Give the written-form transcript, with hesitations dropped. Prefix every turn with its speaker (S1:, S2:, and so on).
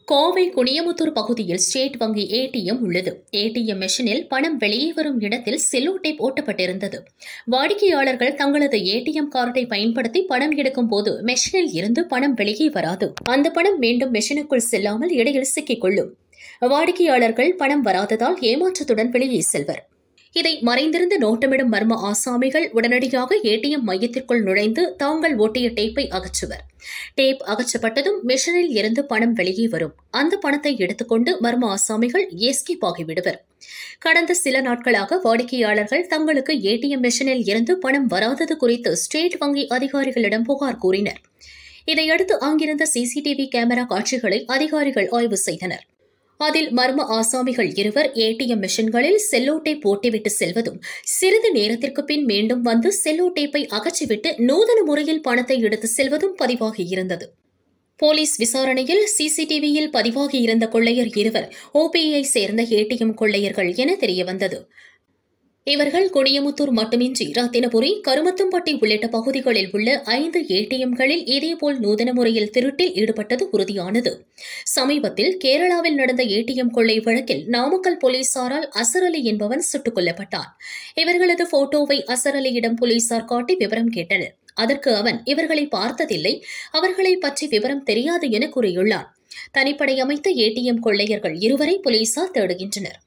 S1: கோவை குனியமுத்தூர் பகுதியில் ஸ்டேட் வங்கி ஏடிஎம் உள்ளது. ஏடிஎம் மெஷினில் பணம் வெளியே வரும் இடத்தில் செல்லோ டேப் ஒட்டப்பட்டிருந்தது. வாடிக்கையாளர்கள் தங்களது ஏடிஎம் கார்டை பயன்படுத்தி பணம் எடுக்கும் போது மெஷினில் இருந்து பணம் வெளியே வராது. அந்த பணம் மீண்டும் மெஷினுக்குள் செல்லாமல் இடையில் சிக்கிக் கொள்ளும். வாடிக்கையாளர்கள் பணம் வராததால் ஏமாற்றத்துடன் வெளியே செல்வர். இதை மறைந்திருந்து நோட்டமிடும் மர்ம ஆசாமிகள் உடனடியாக ஏடிஎம் மையத்திற்குள் நுழைந்து தாங்கள் ஒட்டிய டேப்பை அகற்றுவர். டேப் அகற்றப்பட்டதும் மெஷினில் இருந்து பணம் வெளியே வரும். அந்த பணத்தை எடுத்துக்கொண்டு மர்ம ஆசாமிகள் எஸ்கேப் ஆகிவிடுவர். கடந்த சில நாட்களாக வாடிக்கையாளர்கள் தங்களுக்கு ஏடிஎம் மெஷினில் இருந்து பணம் வராதது குறித்து ஸ்டேட் வங்கி அதிகாரிகளிடம் புகார் கூறினர். இதையடுத்து அங்கிருந்த சிசிடிவி கேமரா காட்சிகளை அதிகாரிகள் ஆய்வு செய்தனர். அதில் மர்ம ஆசாமிகள் இருவர் ஏடிஎம் மெஷின்களில் செல்லோ டேப் போட்டுவிட்டு செல்வதும், சிறிது நேரத்திற்கு பின் மீண்டும் வந்து செல்லோ டேப்பை அகற்றிவிட்டு நூதன முறையில் பணத்தை எடுத்து செல்வதும் பதிவாகியிருந்தது. போலீஸ் விசாரணையில் சிசிடிவியில் பதிவாகியிருந்த கொள்ளையர் இருவர் ஓபிஐ சேர்ந்த ஏடிஎம் கொள்ளையர்கள் என தெரியவந்தது. இவர்கள் குனியமுத்தூர் மட்டுமின்றி ரத்தினபுரி, கருமத்தம்பட்டி உள்ளிட்ட பகுதிகளில் உள்ள 5 ஏடிஎம்களில் இதேபோல் நூதன முறையில் திருட்டில் ஈடுபட்டது உறுதியானது. சமீபத்தில் கேரளாவில் நடந்த ஏடிஎம் கொள்ளை வழக்கில் நாமக்கல் போலீசாரால் அசர் அலி என்பவன் சுட்டுக் கொல்லப்பட்டான். இவர்களது போட்டோவை அசர் அலியிடம் போலீசார் காட்டி விவரம் கேட்டனர். அதற்கு அவன் இவர்களை பார்த்ததில்லை, அவர்களை பற்றி விவரம் தெரியாது என கூறியுள்ளான். தனிப்படை அமைத்த ஏடிஎம் கொள்ளையர்கள் இருவரை போலீசார் தேடுகின்றனர்.